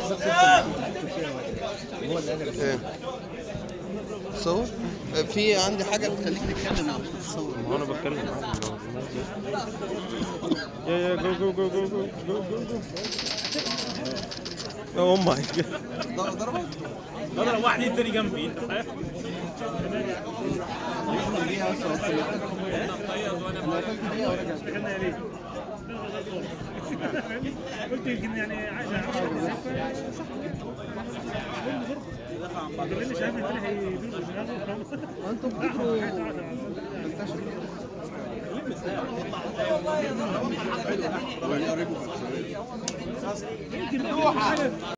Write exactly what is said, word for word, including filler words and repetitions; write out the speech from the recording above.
ايه صور. في عندي حاجه بتخليك تتكلم لو مش بتصور. ما هو انا بتكلم عادي لو الناس دي. يا يا جو جو جو جو جو جو جو جو. اوه ماي جاد. ضربك. اضرب واحد التاني جنبي انت فاهم. اصلا دقيقه بس وصل. انا قفلت دقيقه ورجعت. قلت يمكن يعني عايز اعرف صح. اللي شايف التاني هيدوس دماغه. انتوا بتجروا منتشر. والله